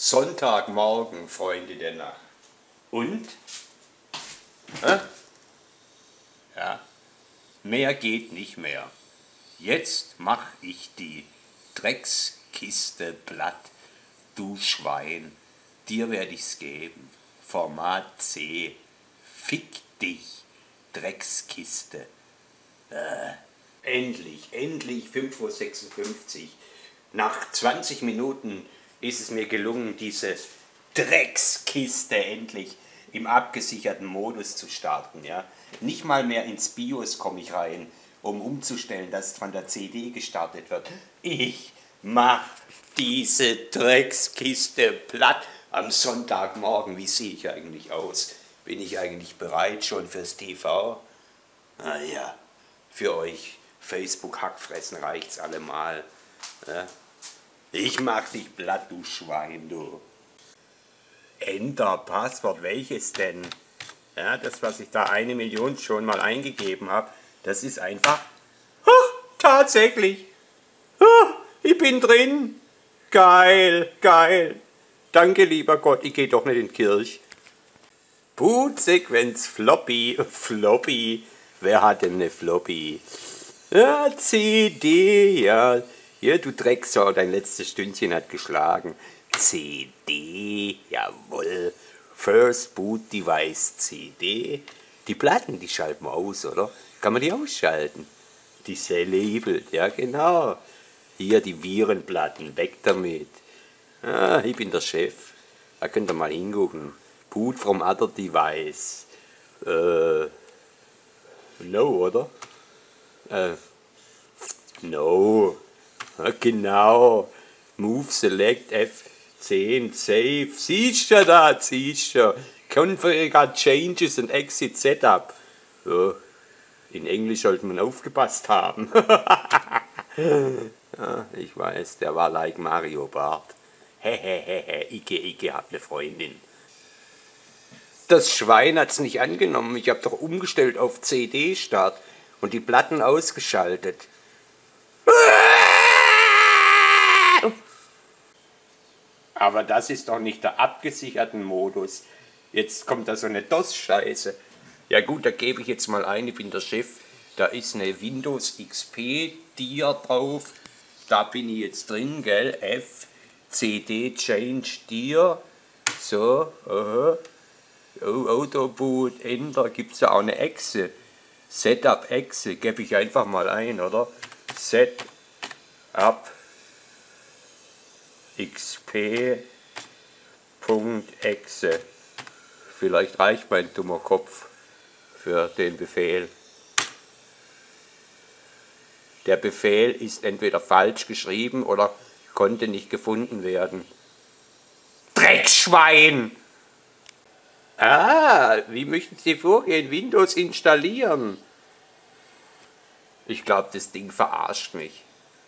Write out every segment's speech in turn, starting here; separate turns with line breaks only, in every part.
Sonntagmorgen, Freunde der Nacht. Und? Hä? Ja, mehr geht nicht mehr. Jetzt mach ich die Dreckskiste platt, du Schwein. Dir werd ich's geben. Format C. Fick dich, Dreckskiste. Endlich 5:56 Uhr. Nach 20 Minuten ist es mir gelungen, diese Dreckskiste endlich im abgesicherten Modus zu starten. Ja? Nicht mal mehr ins BIOS komme ich rein, um umzustellen, dass von der CD gestartet wird. Ich mach diese Dreckskiste platt am Sonntagmorgen. Wie sehe ich eigentlich aus? Bin ich eigentlich bereit schon fürs TV? Naja, für euch Facebook-Hackfressen reicht's allemal. Ja? Ich mach dich platt, du Schwein, du. Enter, Passwort, welches denn? Ja, das, was ich da 1 Million schon mal eingegeben habe, das ist einfach... tatsächlich! Ich bin drin! Geil, geil! Danke, lieber Gott, ich gehe doch nicht in die Kirche. Bootsequenz Floppy, Floppy. Wer hat denn eine Floppy? Ja, CD, ja. Ja, du Drecksau, dein letztes Stündchen hat geschlagen. CD, jawohl. First Boot Device CD. Die Platten, die schalten wir aus, oder? Kann man die ausschalten? Die sind labeled, ja genau. Hier die Virenplatten, weg damit. Ich bin der Chef. Da könnt ihr mal hingucken. Boot from other device. No, oder? No. Genau. Move Select F10 Save. Siehst du da? Siehst du? Configure Changes and Exit Setup. Ja, in Englisch sollte man aufgepasst haben. Ja, ich weiß, der war like Mario Bart. Hehehehe, Icke hat eine Freundin. Das Schwein hat's nicht angenommen. Ich habe doch umgestellt auf CD-Start und die Platten ausgeschaltet. Aber das ist doch nicht der abgesicherten Modus. Jetzt kommt da so eine DOS-Scheiße. Ja gut, da gebe ich jetzt mal ein, ich bin der Chef. Da ist eine Windows XP Dir drauf. Da bin ich jetzt drin, gell? F, CD, Change, Dir. So, Autoboot, Enter, gibt es ja auch eine Exe. Setup Exe, gebe ich einfach mal ein, oder? Setup xp.exe. Vielleicht reicht mein dummer Kopf für den Befehl. Der Befehl ist entweder falsch geschrieben oder konnte nicht gefunden werden. Dreckschwein! Wie möchten Sie vorgehen? Windows installieren. Ich glaube, das Ding verarscht mich.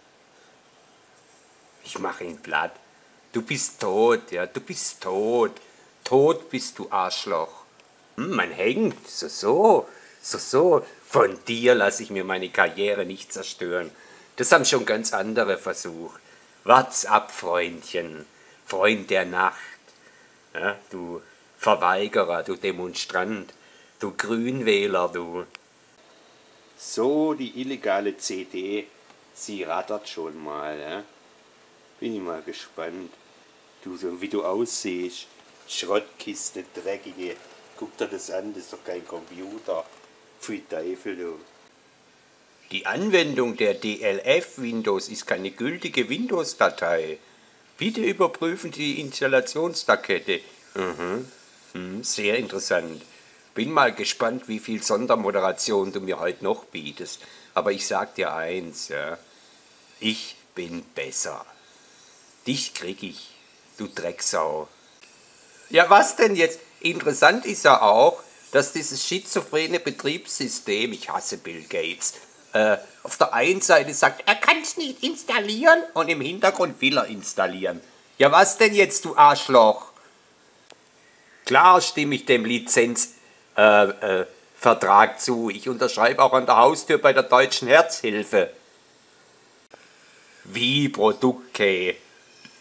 Ich mache ihn platt. Du bist tot, ja, du bist tot. Tot bist du, Arschloch. Man hängt, so. Von dir lasse ich mir meine Karriere nicht zerstören. Das haben schon ganz andere versucht. Wart's ab, Freundchen. Freund der Nacht. Ja, du Verweigerer, du Demonstrant, du Grünwähler, du. So, die illegale CD, sie rattert schon mal, ja. Bin ich mal gespannt. Du, so wie du aussiehst, Schrottkiste, dreckige, guck dir das an, das ist doch kein Computer. Pfui Teufel, du. Die Anwendung der DLF Windows ist keine gültige Windows-Datei. Bitte überprüfen Sie die Installationstakete. Sehr interessant. Bin mal gespannt, wie viel Sondermoderation du mir heute noch bietest. Aber ich sag dir eins, ja. Ich bin besser. Dich krieg ich, du Drecksau. Ja, was denn jetzt? Interessant ist ja auch, dass dieses schizophrene Betriebssystem, ich hasse Bill Gates, auf der einen Seite sagt, er kann es nicht installieren und im Hintergrund will er installieren. Ja, was denn jetzt, du Arschloch? Klar stimme ich dem Lizenzvertrag zu. Ich unterschreibe auch an der Haustür bei der Deutschen Herzhilfe. Wie Produktkey?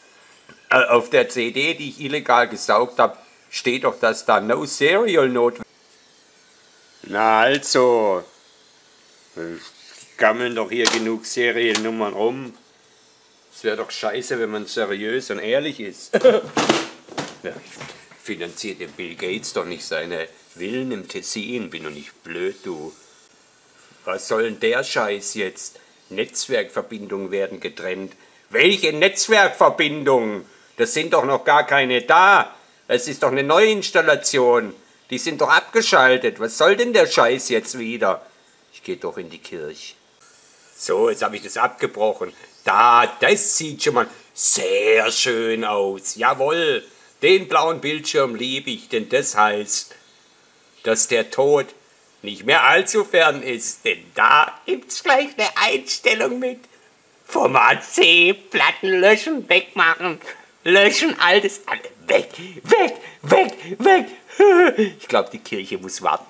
Auf der CD, die ich illegal gesaugt habe, steht doch, dass da no Serial notwendig ist. Na also, gammeln doch hier genug Seriennummern rum. Es wäre doch scheiße, wenn man seriös und ehrlich ist. Ja, ich finanziere dem Bill Gates doch nicht seine Villen im Tessin. Bin doch nicht blöd, du. Was soll denn der Scheiß jetzt? Netzwerkverbindungen werden getrennt. Welche Netzwerkverbindungen? Das sind doch noch gar keine da. Es ist doch eine Neuinstallation. Die sind doch abgeschaltet. Was soll denn der Scheiß jetzt wieder? Ich gehe doch in die Kirche. So, jetzt habe ich das abgebrochen. Das sieht schon mal sehr schön aus. Jawohl, den blauen Bildschirm liebe ich, denn das heißt, dass der Tod nicht mehr allzu fern ist. Denn da gibt's gleich eine Einstellung mit. Format C, Platten löschen, wegmachen, löschen, altes, weg, weg, weg, weg. Ich glaube, die Kirche muss warten.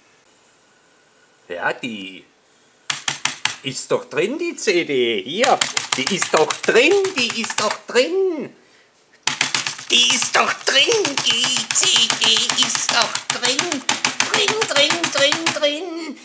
Ja, die ist doch drin, die CD. Hier, die ist doch drin, die ist doch drin. Die ist doch drin, die CD ist doch drin. Drin.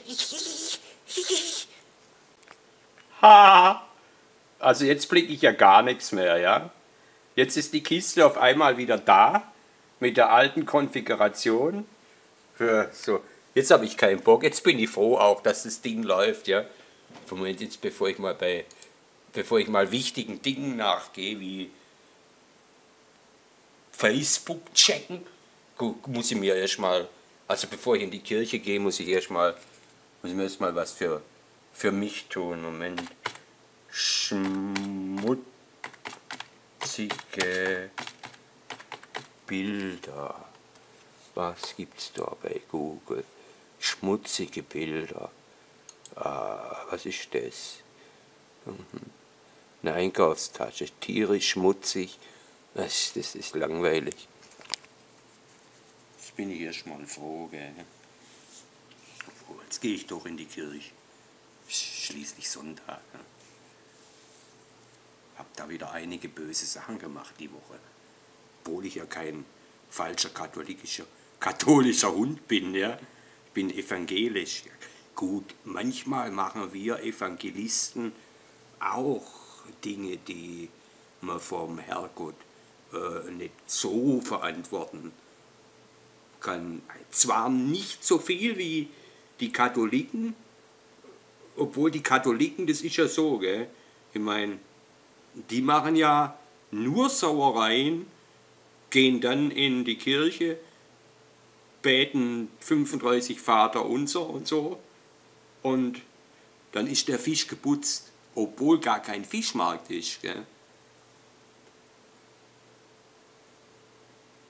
Ha! Also jetzt blicke ich ja gar nichts mehr, ja? Jetzt ist die Kiste auf einmal wieder da, mit der alten Konfiguration. Ja, so. Jetzt habe ich keinen Bock, jetzt bin ich froh auch, dass das Ding läuft, ja? Moment, jetzt bevor ich mal wichtigen Dingen nachgehe, wie Facebook checken, muss ich mir erstmal, also bevor ich in die Kirche gehe, muss ich mir erstmal was für mich tun. Moment. Schmutzige Bilder. Was gibt's da bei Google? Schmutzige Bilder. Was ist das? Eine Einkaufstasche, tierisch schmutzig. Das ist langweilig. Jetzt bin ich erstmal froh, gell? Jetzt gehe ich doch in die Kirche. Schließlich Sonntag. Ne? Hab da wieder einige böse Sachen gemacht die Woche. Obwohl ich ja kein falscher katholischer Hund bin, ja. Ich bin evangelisch. Gut, manchmal machen wir Evangelisten auch Dinge, die man vom Herrgott nicht so verantworten kann. Zwar nicht so viel wie die Katholiken, obwohl die Katholiken, das ist ja so, gell? Ich meine, die machen ja nur Sauereien, gehen dann in die Kirche, beten 35 Vater unser und so, und dann ist der Fisch geputzt, obwohl gar kein Fischmarkt ist. Gell?